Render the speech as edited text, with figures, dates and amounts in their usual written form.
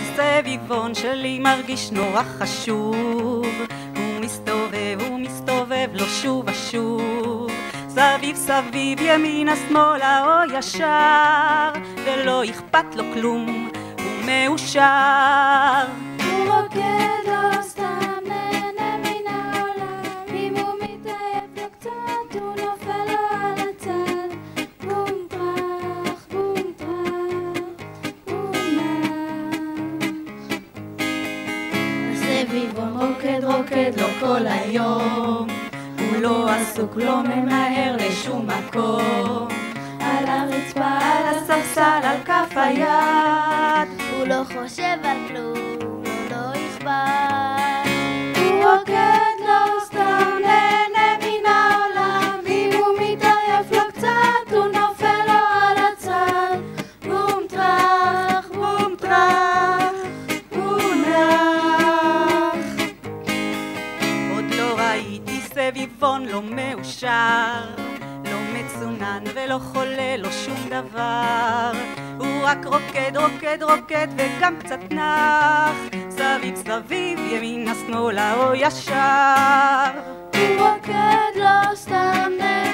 הסביבון שלי מרגיש נורא חשוב, הוא מסתובב לו שוב ושוב, סביב סביב ימינה שמאלה או ישר, ולא אכפת לו כלום, הוא מאושר. הוא רוקד לא סתם, נהנה מן העולם, אם הוא מתעייף לו קצת הוא נופל לו על הצד. בום טרח, בום טרח, הוא נח. הסביבון רוקד לו כל היום, הוא לא עסוק, לא ממהר לשום מקום, על הרצפה, על הספסל, על כף היד, הוא לא חושב על כלום, לא אכפת. הוא רוקד לא סתם, נהנה מן העולם, אם הוא מתעייף לו קצת הוא נופל לו על הצד. בום טרח, בום טרח, הוא נח. עוד לא ראיתי סביבון לא מאושר, לא מצונן ולא חולה לו שום דבר, הוא רק רוקד וגם קצת נח, סביב סביב ימינה שמאלה או ישר. הוא רוקד לא סתם,